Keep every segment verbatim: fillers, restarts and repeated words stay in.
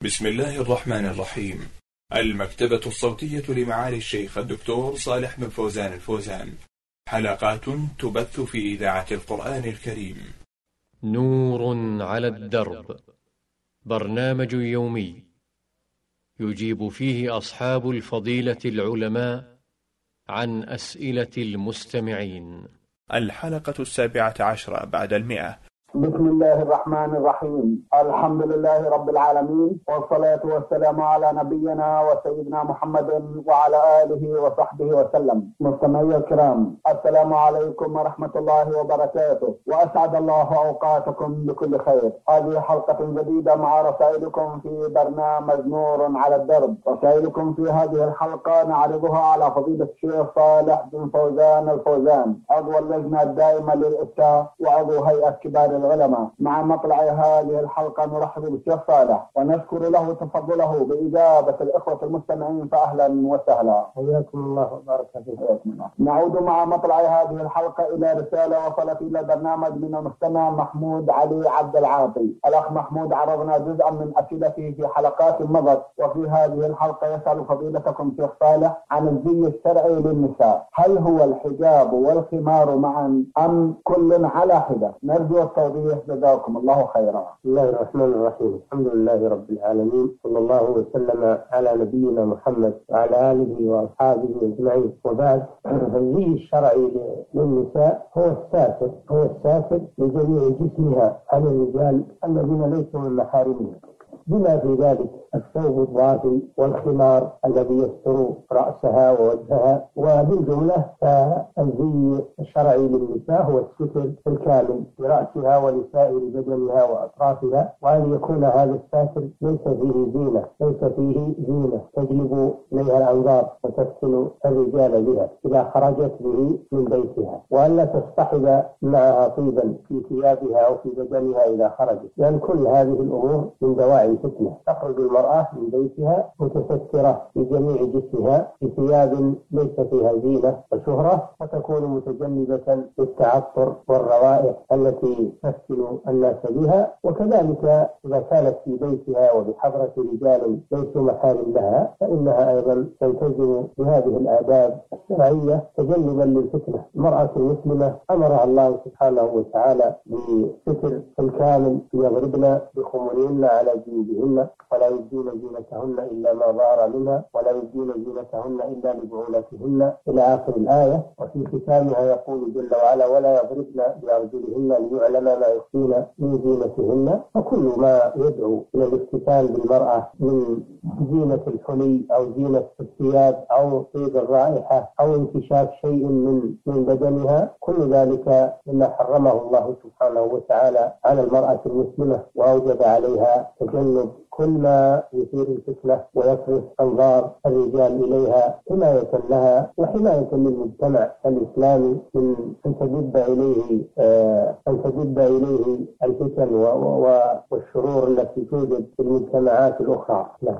بسم الله الرحمن الرحيم. المكتبة الصوتية لمعالي الشيخ الدكتور صالح بن فوزان الفوزان، حلقات تبث في إذاعة القرآن الكريم. نور على الدرب، برنامج يومي يجيب فيه أصحاب الفضيلة العلماء عن أسئلة المستمعين. الحلقة السابعة عشرة بعد المئة. بسم الله الرحمن الرحيم. الحمد لله رب العالمين، والصلاة والسلام على نبينا وسيدنا محمد وعلى آله وصحبه وسلم. مستمعي الكرام، السلام عليكم ورحمة الله وبركاته، وأسعد الله أوقاتكم بكل خير. هذه حلقة جديدة مع رسائلكم في برنامج نور على الدرب. رسائلكم في هذه الحلقة نعرضها على فضيلة الشيخ صالح بن فوزان الفوزان، عضو اللجنة الدائمة للإفتاء وعضو هيئة كبار العلماء. مع مطلع هذه الحلقة نرحب بالشيخ صالح ونشكر له تفضله بإجابة الإخوة المستمعين، فأهلا وسهلا. حياكم الله وبارك فيكم. نعود مع مطلع هذه الحلقة إلى رسالة وصلت إلى برنامج من المستمع محمود علي عبد العاطي. الأخ محمود عرضنا جزءا من أسئلته في حلقات مضت، وفي هذه الحلقة يسأل فضيلتكم شيخ صالح عن الزي الشرعي للنساء، هل هو الحجاب والخمار معا أم كل على حدة؟ نرجو التوضيح، جزاكم الله خيرا. بسم الله الرحمن الرحيم. الحمد لله رب العالمين، صلى الله وسلم على نبينا محمد وعلى آله وأصحابه أجمعين، وبعد. الزي الشرعي للنساء هو الساتر هو الساتر لجميع جسمها عن الرجال الذين ليسوا من محارمها، بما في ذلك الثوب الضافي والخمار الذي يستر رأسها ووجهها. وبالجملة فالزي الشرعي للنساء هو الستر الكامل لرأسها ولسائر بدنها وأطرافها، وأن يكون هذا الساتر ليس فيه زينة ليس فيه زينة تجلب إليها الأنظار وتفتن الرجال بها إذا خرجت به من بيتها، وأن لا تصطحب معها طيبا في ثيابها أو في بدنها إذا خرجت، لأن كل هذه الأمور من دواعي الفتنة. تخرج المرأة من بيتها متسترة في جميع جسمها بثياب ليس فيها زينة وشهرة، وتكون متجنبة للتعطر والروائح التي تفتن الناس بها. وكذلك إذا كانت في بيتها وبحضرة رجال ليسوا محارم لها، فإنها أيضا تلتزم بهذه الآداب الشرعية تجنبا للفتنة. المرأة المسلمة أمرها الله سبحانه وتعالى بستر الكامل، يضربن بخمرهن على جيوبهن ولا يبدين زينتهن إلا ما ظهر منها ولا يبدين زينتهن إلا لبعولتهن إلى آخر الآية. وفي ختامها يقول جل وعلا: ولا يضربن بأرجلهن ليعلم ما يخفين من زينتهن. فكل ما يدعو إلى الافتتان بالمرأة من زينة الحلي أو زينة الثياب أو طيب الرائحة أو انكشاف شيء من من بدنها، كل ذلك مما حرمه الله سبحانه وتعالى على المرأة المسلمة، وأوجب عليها تجنب كل ما يثير الفتنة ويصرف أنظار الرجال إليها حماية لها وحماية للمجتمع الإسلامي من أن تجب إليه آه أن تجب إليه الفتن والشرور التي توجد في المجتمعات الأخرى. لا.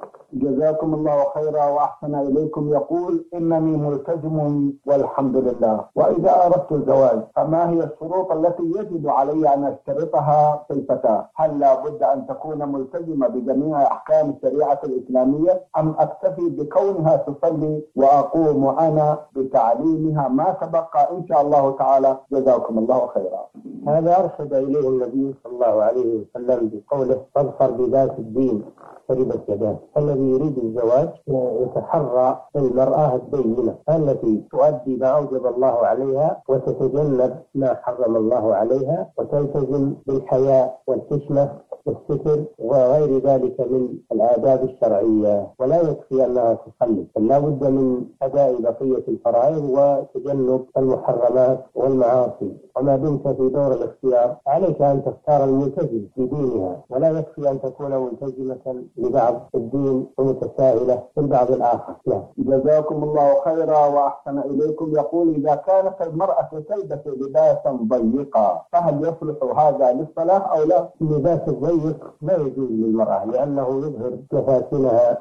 جزاكم الله خيرا وأحسن إليكم. يقول: إنني ملتزم والحمد لله، وإذا أردت الزواج فما هي الشروط التي يجب علي أن أشترطها في الفتاة؟ هل لا بد أن تكون ملتزمة بجميع أحكام الشريعة الإسلامية، أم أكتفي بكونها تصلي وأقوم أنا بتعليمها ما تبقى إن شاء الله تعالى؟ جزاكم الله خيرا. هذا أرشد إليه النبي صلى الله عليه وسلم بقوله: فاظفر بذات الدين تربت يداه. الذي يريد الزواج يتحرى المرأة الدينة التي تؤدي ما أوجب الله عليها وتتجنب ما حرم الله عليها، وتلتزم بالحياء والحشمة والستر وغير ذلك من الآداب الشرعية. ولا يكفي أنها تصلي، بل لا بد من أداء بقية الفرائض وتجنب المحرمات والمعاصي. وما دمت في دور الاختيار عليك أن تختار الملتزم بدينها، ولا يكفي أن تكون ملتزمة لبعض الدين ومتساهلة في البعض الآخر. لا. جزاكم الله خيرا وأحسن إليكم. يقول: إذا كانت المرأة تلبس لباسا ضيقا فهل يصلح هذا للصلاة أو لا؟ اللباس الضيق لا يجوز للمرأة، لأنه يظهر جفاتنها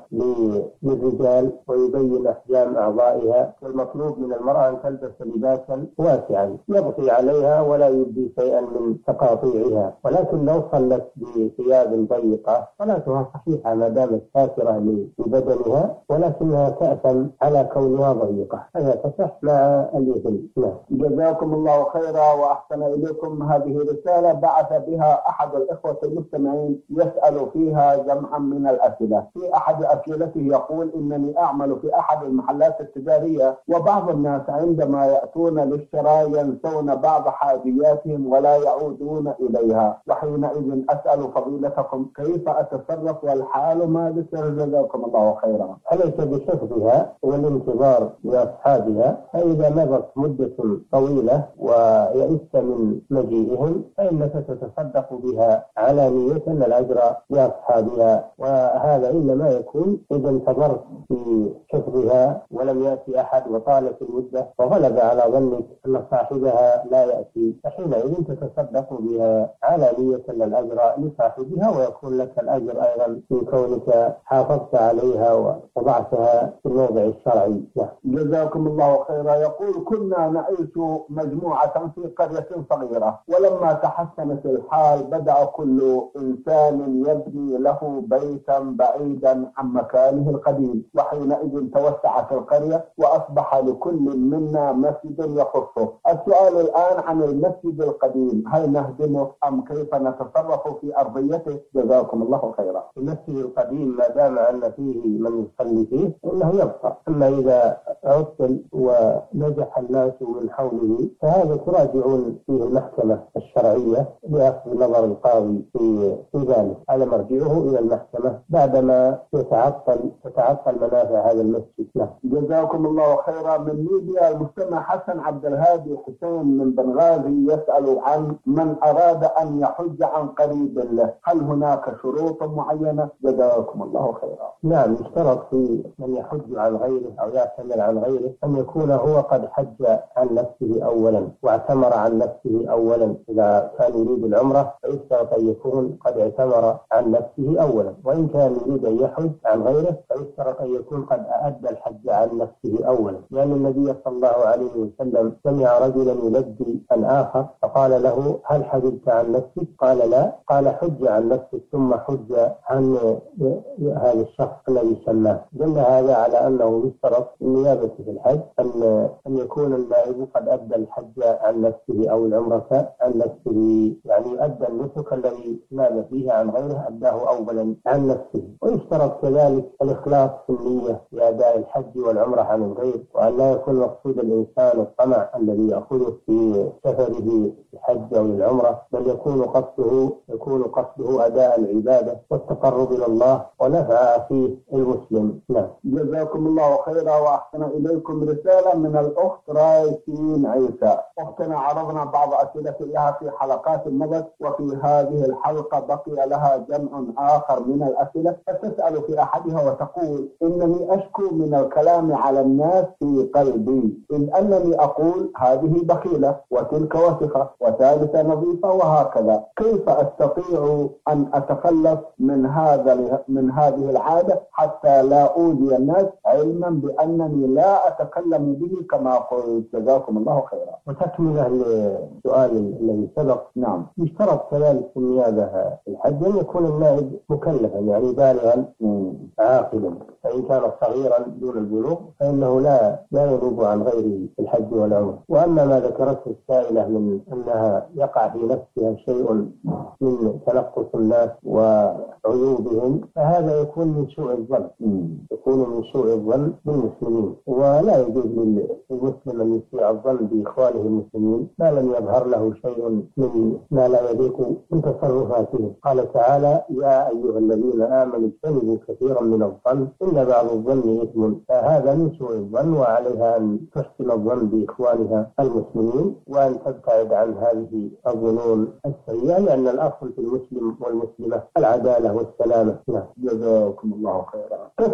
للرجال ويبين أحجام أعضائها. المطلوب من المرأة أن تلبس لباسا واسعا يبقي عليها ولا يبدي شيئا من تقاطيعها. ولكن لو صلت بثياب ضيقة صلاتها صحيحة واسعة ما دامت ساترة لبدنها، ولكنها تأثم على كونها ضيقة، هذا تصح مع الإثم. نعم. جزاكم الله خيرا وأحسن إليكم. هذه رسالة بعث بها أحد الإخوة المستمعين يسأل فيها جمعا من الأسئلة. في أحد أسئلته يقول: إنني أعمل في أحد المحلات التجارية، وبعض الناس عندما يأتون للشراء ينسون بعض حاجياتهم ولا يعودون إليها، وحينئذ أسأل فضيلتكم كيف أتصرف والحال ما بسر؟ جزاكم الله خيرا. عليك بحفظها والانتظار لأصحابها، فإذا مضت مدة طويلة ويئست من مجيئهم فإنك تتصدق بها علانية الأجر لأصحابها، وهذا إنما يكون إذا انتظرت في حفظها ولم يأتي أحد وطالت المدة وغلب على ظنك أن صاحبها لا يأتي، فحينئذ تتصدق بها علانية الأجر لصاحبها، ويكون لك الأجر أيضا في كونك حافظت عليها ووضعتها في الموضع الشرعي. جزاكم الله خيرا. يقول: كنا نعيش مجموعة في قرية صغيرة، ولما تحسنت الحال بدأ كل إنسان يبني له بيتا بعيدا عن مكانه القديم، وحينئذ توسعت القرية وأصبح لكل منا مسجد يخصه. السؤال الآن عن المسجد القديم، هل نهدمه أم كيف نتصرف في أرضيته؟ جزاكم الله خيرا. المسجد القديم ما دام أن فيه من يصلي فيه إنه يبقى، أما إذا عطل ونجح الناس من حوله فهذا تراجعون فيه المحكمة الشرعية بأخذ نظر القاضي في في ذلك، هذا مرجعه إلى المحكمة بعدما يتعطل تتعطل منافع هذا المسجد. لا. جزاكم الله خيرا. من ليبيا المستمع حسن عبد الهادي حسين من بنغازي يسأل عن من أراد أن يحج عن قريب له، هل هناك شروط معينة؟ جزاكم الله خيرا. نعم، يشترط في من يحج عن غيره أو يعتمر عن غيره أن يكون هو قد حج عن نفسه أولا واعتمر عن نفسه أولا. إذا كان يريد العمرة فيشترط أن يكون قد اعتمر عن نفسه أولا، وإن كان يريد أن يحج عن غيره فيشترط أن يكون قد أدى الحج عن نفسه أولا، لأن النبي صلى الله عليه وسلم سمع رجلا يلبي الآخر فقال له: هل حججت عن نفسك؟ قال: لا. قال: حج عن نفسك ثم حج عن هذا الشخص الذي سماه. دل هذا على أنه يشترط النيابة في الحج أن أن يكون النائب قد أدى الحج عن نفسه أو العمرة عن نفسه، يعني أدى النسك الذي ناب فيه عن غيره أداه أولا عن نفسه. ويشترط كذلك الإخلاص في النية لأداء الحج والعمرة عن الغير، وأن لا يكون مقصود الإنسان الطمع الذي يأخذه في سفره الحج أو العمرة، بل يكون قصده يكون قصده أداء العبادة والتقرب إلى الله ونفع أخيه المسلم. نعم. جزاكم الله خيرا وأحسن إليكم. رسالة من الأخت رايسين عيسى. أختنا عرضنا بعض أسئلة لها في حلقات مضت، وفي هذه الحلقة بقي لها جمع آخر من الأسئلة، فتسأل في أحدها وتقول: إنني أشكو من الكلام على الناس في قلبي، إذ أنني أقول هذه بخيلة وتلك وسخة وثالثة نظيفة وهكذا، كيف أستطيع أن أتخلص من هذا من هذه العادة حتى لا أؤذي الناس، علما بأنني لا أتكلم به كما قلت؟ جزاكم الله خيرا. وتكملة للسؤال الذي سبق، نعم، يشترط كذلك في النيابة في الحج أن يكون النائب مكلفا، يعني بالغا عاقلا، فإن كان صغيرا دون البلوغ فإنه لا لا ينوب عن غيره في الحج والعمرة. وأما ما ذكرته السائلة من أنها يقع في نفسها شيء من تنقص الناس وعيوبهم، فهذا يكون من سوء الظن يكون من سوء الظن بالمسلمين، ولا يجوز للمسلم أن يسيء الظن بإخوانه المسلمين ما لم يظهر له شيء من ما لا يليق من تصرفاتهم. قال تعالى: يا أيها الذين آمنوا اجتنبوا كثيرا من الظن إن بعض الظن إثم، فهذا من سوء الظن، وعليها أن تحسن الظن بإخوانها المسلمين وأن تبتعد عن هذه الظنون السيئة، لأن الأصل في المسلم والمسلمة العدالة والسلامة. جزاكم الله خيرا. تسأل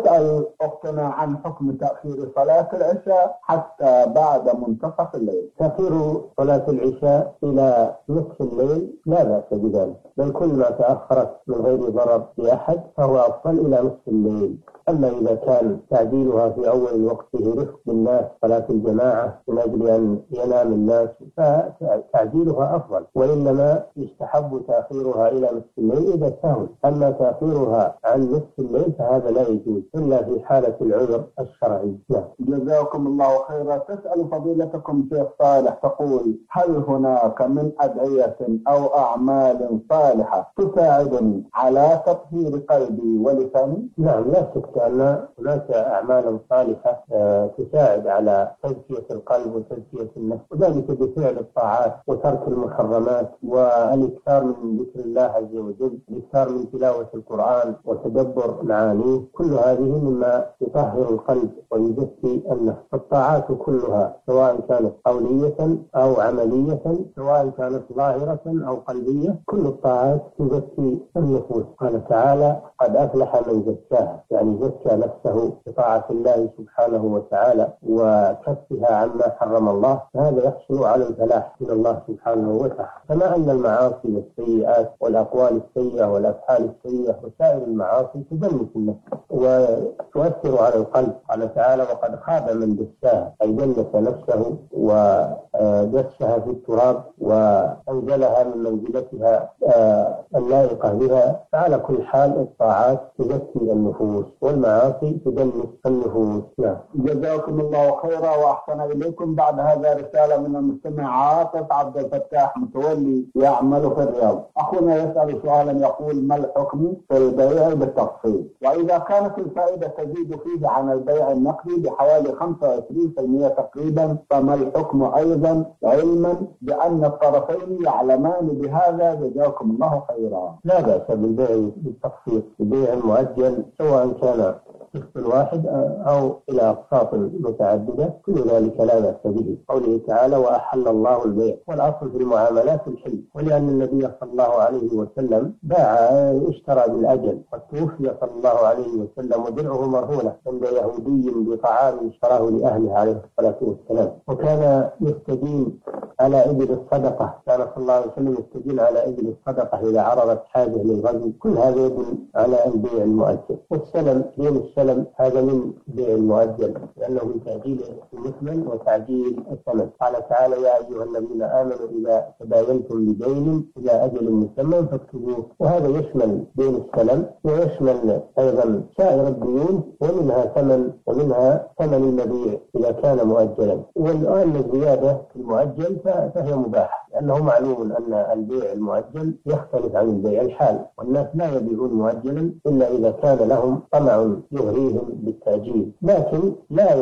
تسأل أختنا عن حكم تأخير صلاة العشاء حتى بعد منتصف الليل. تأخير صلاة العشاء إلى نصف الليل لا بأس بذلك، بل كل ما تأخرت من غير ضرر لأحد فهو أفضل إلى نصف الليل. أما إذا كان تعديلها في أول الوقت فيه رفق بالناس صلاة الجماعة من أجل أن ينام الناس فتعديلها أفضل، وإنما يستحب تأخيرها إلى نصف الليل إذا سهل. أما تأخيرها عن نصف الليل فهذا لا يجوز إلا في حالة العذر الشرعي. نعم. جزاكم الله خيرا. تسأل فضيلتكم شيخ صالح تقول: هل هناك من أدعية أو أعمال صالحة تساعدني على تطهير قلبي ولساني؟ نعم، لا شك أن هناك أعمال صالحة تساعد على تزكية القلب وتزكية النفس، وذلك بفعل الطاعات وترك المحرمات والإكثار من ذكر الله عز وجل، الإكثار من تلاوة القرآن وتدبر معانيه. كل هذه مما يطهر القلب ويزكي النفس. الطاعات كلها سواء كانت قولية أو عملية، سواء كانت ظاهرة أو قلبية، كل الطاعات تزكي النفوس. قال تعالى: قد أفلح من زكاها، يعني زكى نفسه بطاعة الله سبحانه وتعالى وكفها عما حرم الله، فهذا يحصل على الفلاح من الله سبحانه وتعالى. كما أن المعاصي والسيئات والأقوال السيئة والأفعال السيئة وسائر المعاصي تدنس النفس وتؤثر على القلب. قال تعالى: وقد خاب من دساها، أي دنس نفسه ودسها في التراب وأنزلها من منزلتها اللائقة بها. فعلى كل حال الطاعات تزكي النفوس والمعاصي تدنس النفوس. نعم. جزاكم الله خيرا وأحسن إليكم. بعد هذا رسالة من المستمع عاطف عبد الفتاح متولي يعمل في الرياض. أخونا يسأل سؤالا يقول: ما الحكم في البيع بالتقسيط؟ وإذا كانت الفائدة تزيد فيه عن البيع النقدي بحوالي خمسة وعشرين بالمئة تقريبا، فما الحكم أيضا علما بأن الطرفين يعلمان بهذا؟ جزاكم الله خيرا. لا بأس بالبيع بالتقسيط، البيع المؤجل سواء كان قسط واحد أو إلى أقساط متعددة، كل ذلك لا بأس به. قوله تعالى: وأحل الله البيع، والأصل في المعاملات الحل، ولأن النبي صلى الله عليه وسلم باع اشترى بالأجل، وتوفي صلى الله عليه وسلم ودرعه مرهونة عند يهودي بطعام اشتراه لأهله عليه الصلاة والسلام، وكان يستدين على إبل الصدقة، كان صلى الله عليه وسلم يستدين على إبل الصدقة إذا عرضت حاجة للغزو. كل هذا يدل على البيع المؤجل. والسلم دين السلم هذا من بيع المؤجل، لأنه من تأجيل المثمن وتعجيل الثمن. قال تعالى: يا أيها الذين آمنوا إذا تداينتم بدين إلى أجل مسمى فاكتبوه. وهذا يشمل دين السلم ويشمل أيضا سائر الديون، ومنها ثمن ومنها ثمن المبيع إذا كان مؤجلا. والآن الزيادة في المؤجل فهي مباحة، لأنه معلوم أن البيع المؤجل يختلف عن البيع الحال، والناس لا يبيعون مؤجلا إلا إذا كان لهم طمع يغريهم بالتأجيل. لكن لا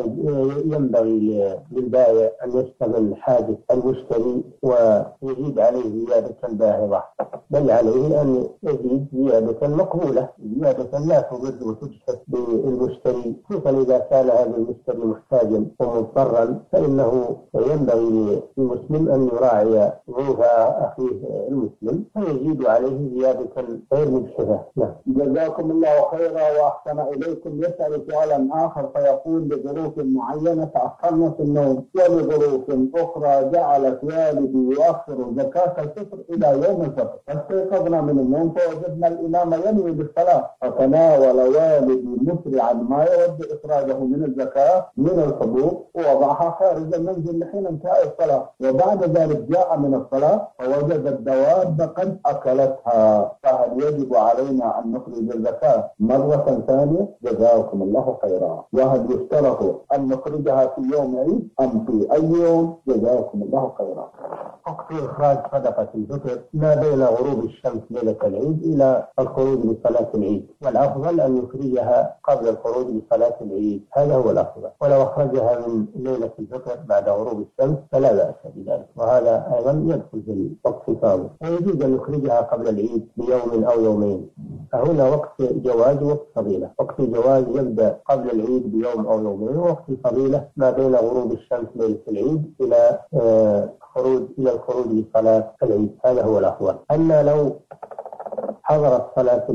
ينبغي للبائع أن يستغل حاجة المشتري ويزيد عليه زيادة باهظة، بل عليه أن يزيد زيادة مقبولة، زيادة لا تضر وتجحف بالمشتري، خصوصا إذا كان هذا المشتري محتاجا ومضطرا، فإنه ينبغي للمسلم أن يراعي ظروف أخيه المسلم فيزيد عليه زيادة غير مجحفة. نعم. جزاكم الله خيرا وأحسن إليكم. يسأل سؤالا آخر فيقول: لظروف معينة تأخرنا في النوم، ولظروف أخرى جعلت والدي يؤخر زكاة الفطر إلى يوم الفطر، فاستيقظنا من النوم فوجدنا الإمام ينوي بالصلاة، فتناول والدي مسرعا ما يود إخراجه من الزكاة من الحبوب ووضعها خارج المنزل لحين انتهاء الصلاة، وبعد ذلك جاء من الصلاة فوجد الدواب قد أكلتها، فهل يجب علينا أن نخرج الزكاة مرة ثانية؟ جزاكم الله خيرا. وهل يشترط أن نخرجها في يوم عيد أم في أي يوم؟ جزاكم الله خيرا. وقت إخراج صدقة الفطر ما بين غروب الشمس ليلة العيد إلى الخروج لصلاة العيد، والأفضل أن يخرجها قبل الخروج لصلاة العيد، هذا هو الأفضل. ولو أخرجها من ليلة الفطر بعد غروب الشمس فلا بأس بذلك، وهذا أيضا يدخل في الوقت الفاضل. ويجوز أن يخرجها قبل العيد بيوم أو يومين، فهنا وقت جواز وقت فضيلة. وقت الجواز يبدأ قبل العيد بيوم أو يومين، ووقت الفضيلة ما بين غروب الشمس ليلة العيد إلى آه خروج إلى الخروج لصلاة العيد، هذا هو الأفضل. أما لو حضرت صلاة العيد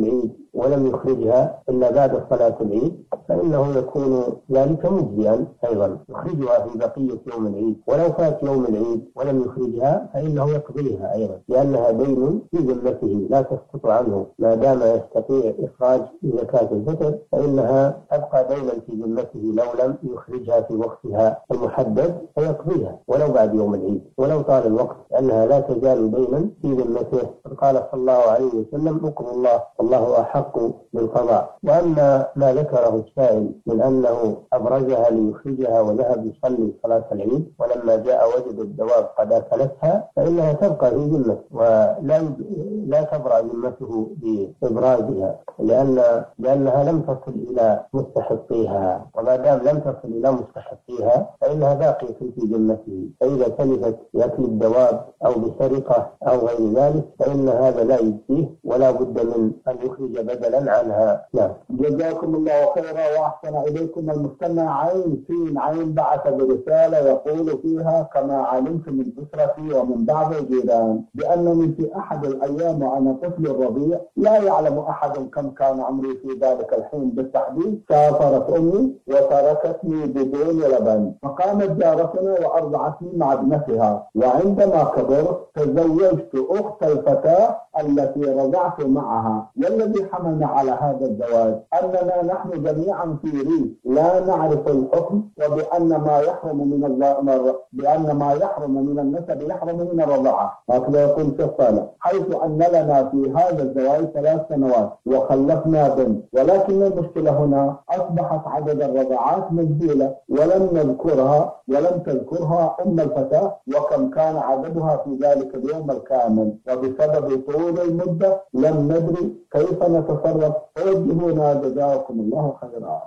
ولم يخرجها إلا بعد صلاة العيد فإنه يكون ذلك مجزئا أيضا، يخرجها في بقية يوم العيد. ولو فات يوم العيد ولم يخرجها فإنه يقضيها أيضا، لأنها دين في ذمته لا تسقط عنه ما دام يستطيع إخراج زكاة الفطر، فإنها تبقى دينا في ذمته لو لم يخرجها في وقتها المحدد فيقضيها ولو بعد يوم العيد ولو طال الوقت، لأنها لا تزال دينا في ذمته. قال صلى الله عليه وسلم: اقضوا الله والله أحق بالقضاء. وأما ما ذكره السائل من أنه أبرزها ليخرجها وذهب يصلي صلاة العيد ولما جاء وجد الدواب قد أكلتها فإنها تبقى في ذمته ولا لا تبرأ ذمته بإبرازها، لأن لأنها لم تصل إلى مستحقيها، وما دام لم تصل إلى مستحقيها فإنها باقية في ذمته. فإذا تلفت بأكل الدواب أو بسرقة أو غير ذلك فإن هذا لا يجزيه ولا بد من أن يخرج بدلا عنها. نعم. جزاكم الله خيرا وأحسن إليكم. المستمع عين سين عين بعث برسالة يقول فيها: كما علمت من أسرتي ومن بعض الجيران بأنني في أحد الأيام وأنا طفل الرضيع لا يعلم أحد كم كان عمري في ذلك الحين بالتحديد، سافرت أمي وتركتني بدون لبن، فقامت جارتنا وأرضعتني مع ابنتها، وعندما كبرت تزوجت أخت الفتاة التي رضعت معها. والذي حملنا على هذا الزواج أننا نحن جميعا في ريف لا نعرف الحكم، وبأن ما يحرم من الله بأن ما يحرم من النسب يحرم من الرضاعة، هكذا يقول شيخ صالح، حيث أن لنا في هذا الزواج ثلاث سنوات وخلفنا بنت. ولكن المشكلة هنا أصبحت عدد الرضاعات مجهولة ولم نذكرها ولم تذكرها أم الفتاة وكم كان عددها في ذلك اليوم الكامل، وبسبب طول المدة لم ندري كيف نتصرف. فوجهونا جزاكم الله خيرا.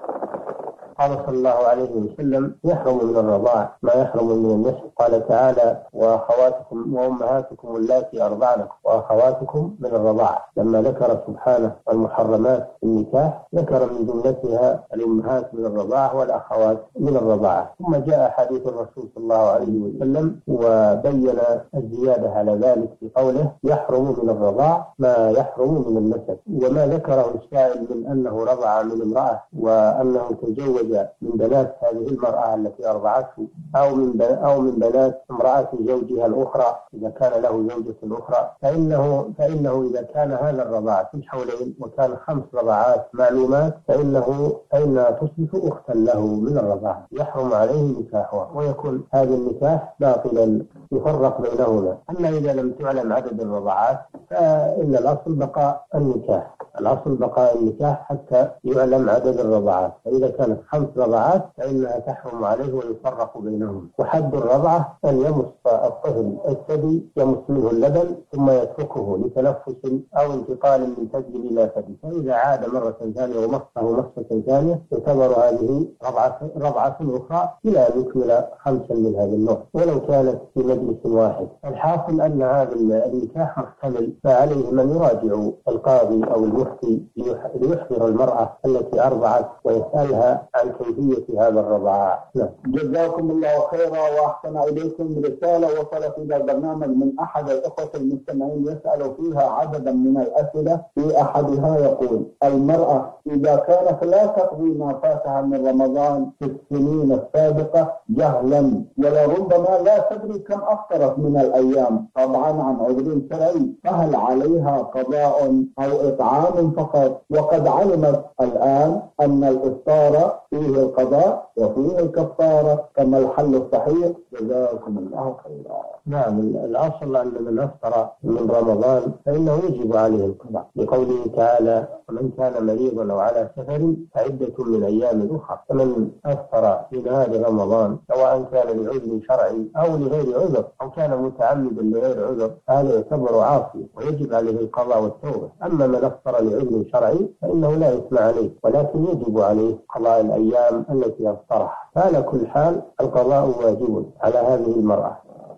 قال صلى الله عليه وسلم: يحرم من الرضاع ما يحرم من النسب. قال تعالى: وأخواتكم وأمهاتكم اللاتي أرضعنكم وأخواتكم من الرضاعة. لما ذكر سبحانه المحرمات النكاح ذكر من جملتها الأمهات من الرضاعة والأخوات من الرضاعة. ثم جاء حديث الرسول صلى الله عليه وسلم وبين الزيادة على ذلك بقوله: يحرم من الرضاع ما يحرم من النسب. وما ذكره السائل من أنه رضع من امرأة وأنه تزوج من بنات هذه المرأة التي أرضعته أو من أو من بنات امرأة زوجها الأخرى إذا كان له زوجة أخرى، فإنه فإنه إذا كان هذا الرضاع في الحولين وكان خمس رضاعات معلومات فإنه فإنها تصبح أختا له من الرضاعة، يحرم عليه نكاحها ويكون هذا النكاح باطلا يفرق بينهما. أما إذا لم تعلم عدد الرضاعات فإن الأصل بقاء النكاح، الأصل بقاء النكاح حتى يعلم عدد الرضاعات. فإذا كانت خمس رضعات فإنها تحرم عليه ويفرق بينهم. وحد الرضعة أن يمص الطفل الثدي يمص منه اللبن ثم يتركه لتنفس أو انتقال من ثدي إلى ثدي، فإذا عاد مرة ثانية ومصه مصة ثانية تعتبر هذه رضعة رضعة أخرى إلى أن يكمل خمسا من هذا النوع ولو كانت في مجلس واحد. الحاصل أن هذا النكاح محتمل، فعليه من يراجع القاضي أو المفتي ليحضر المرأة التي أرضعت ويسألها عن كيفية هذا الرضاعة. جزاكم الله خيرا وأحسن إليكم. رسالة وصلت إلى البرنامج من أحد الأخوة المستمعين يسأل فيها عددا من الأسئلة. في أحدها يقول: المرأة إذا كانت لا تقضي ما فاتها من رمضان في السنين السابقة جهلا ولربما لا تدري كم أفطرت من الأيام طبعا عن عذر شرعي، فهل عليها قضاء أو إطعام فقط؟ وقد علمت الآن أن الإفطار فيه القضاء وفيه الكفارة، كما الحل الصحيح؟ جزاكم الله خيرا. نعم، الأصل أن من أفطر من رمضان فإنه يجب عليه القضاء لقوله تعالى: ومن كان مريضا أو على سفر فعدة من أيام أخرى. فمن أفطر في نهار رمضان سواء كان لعذر شرعي أو لغير عذر أو كان متعمدا لغير عذر فهذا يعتبر عاصي ويجب عليه القضاء والتوبة. أما من أفطر لعذر شرعي فإنه لا يثم عليه ولكن يجب عليه قضاء الأيام التي أفطرها. فعلى كل حال القضاء واجب على هذه المرأة.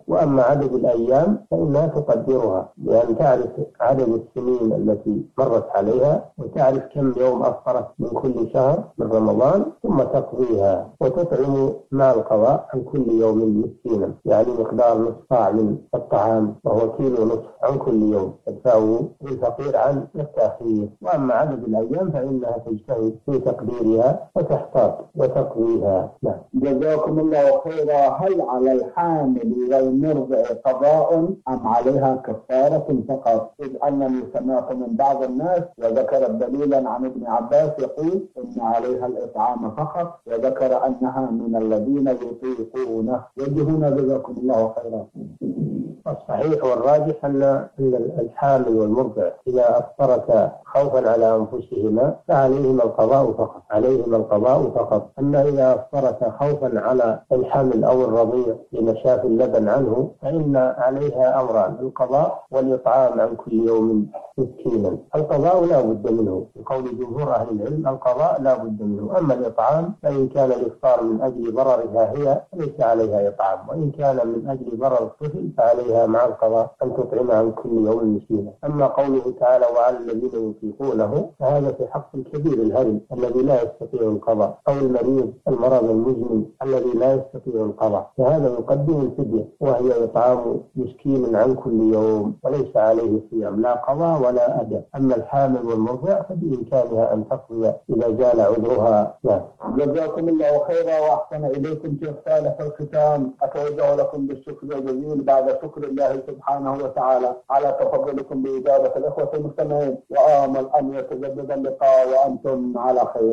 وأما عدد الأيام فإنها تقدرها، لأن تعرف عدد السنين التي مرت عليها، وتعرف كم يوم أفطرت من كل شهر من رمضان، ثم تقضيها وتطعم مع القضاء عن كل يوم مسكينا، يعني مقدار نصف صاع من الطعام وهو كيلو نصف عن كل يوم، تدفعه للفقير عن التأخير. وأما عدد الأيام فإنها تجتهد في تقديرها وتحتاط وتقضيها. نعم. جزاكم الله خيرا. هل على الحامل والمرضع قضاء أم عليها كفارة فقط؟ إذ أنني سمعت من بعض الناس وذكر دليلا عن ابن عباس يقول إن عليها الإطعام فقط، وذكر أنها من الذين يطيقونه. وجهنا جزاكم الله خيرا. الصحيح والراجح أن الحامل والمرضع إذا أفطرتا خوفا على أنفسهما فعليهما القضاء فقط، عليهما القضاء فقط. أما إذا أفطرتا خوفا على الحمل أو الرضيع لنشاف اللبن عنه فإن عليها أمران: القضاء والإطعام عن كل يوم مسكينا. القضاء لا بد منه بقول جمهور أهل العلم، القضاء لا بد منه. أما الإطعام فإن كان الإفطار من أجل ضررها هي فليس عليها إطعام، وإن كان من أجل ضرر الطفل فعليها مع القضاء أن تطعم عن كل يوم مسكينا. أما قوله تعالى وعلى الذين يطيقونه فهذا في حق الكبير الهرم الذي لا يستطيع القضاء، أو المريض المرض المزمن الذي لا يستطيع القضاء، فهذا يقدم الفدية وهي إطعام مسكين عن كل يوم، وليس عليه صيام لا قضاء ولا أداء. أما الحامل والمرضع فبإمكانها أن تقضي إذا زال عذرها. نعم. جزاكم الله خيرا وأحسن إليكم شيخ صالح. الختام أتوجه لكم بالشكر الجزيل بعد شكر الله سبحانه وتعالى على تفضلكم بإجابة الإخوة المستمعين، وآمل أن يتجدد اللقاء وأنتم على خير.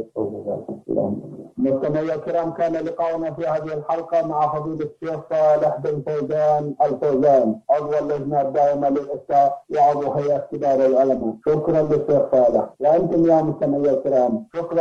مستمعي الكرام، كان لقاؤنا في هذه الحلقة مع فضيلة الشيخ صالح بن فوزان الفوزان، عضو اللجنة الدائمة للإفتاء وعضو هيئة كبار العلماء. شكرا للشيخ صالح. وأنتم يا مستمعي الكرام شكرا